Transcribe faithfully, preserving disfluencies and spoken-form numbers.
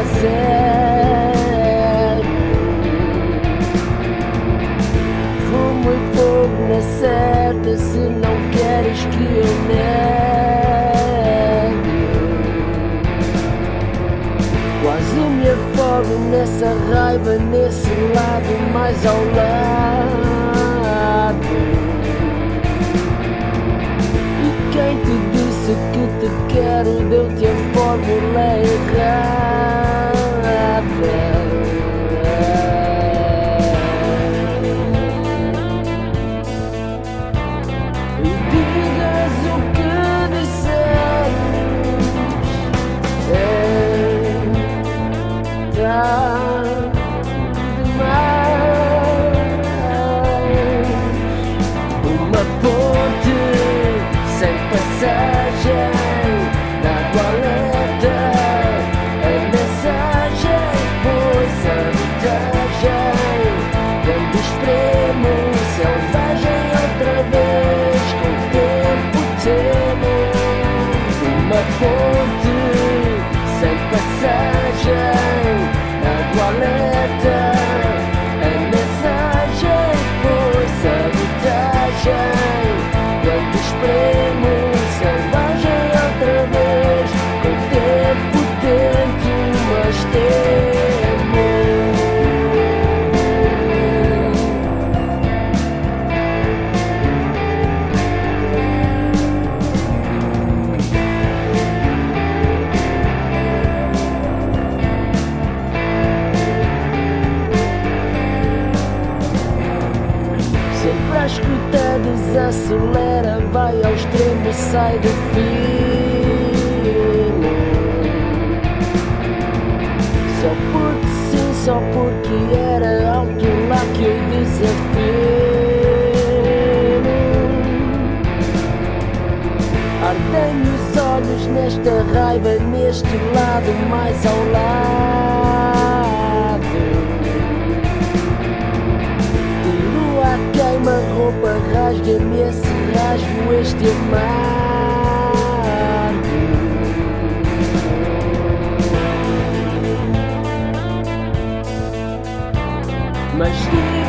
quiser. Fumo e fogo na certa, se não queres que eu negue. Quase me afogo nessa raiva, nesse lado mais ao lado. E quem te disse que te quero deu-te a fórmula errada. E digas o que disseres, é, tá demais. Uma ponte sem passagem, na toaleta, a mensagem, pois a vantagem, quando extremo, selvagem outra vez, com o tempo temo. Uma ponte sem passagem, na toaleta, a mensagem, pois a vantagem, quando extremo, selvagem outra vez, com o tempo tento, mas temo. Sempre a escuta desacelera, vai ao extremo, sai do fino. Só porque sim, só porque era alto lá que eu desafino. Ardem os olhos nesta raiva, neste lado mais ao lado. Queima-roupa, rasga-me esse rasgo, este amargo. Mas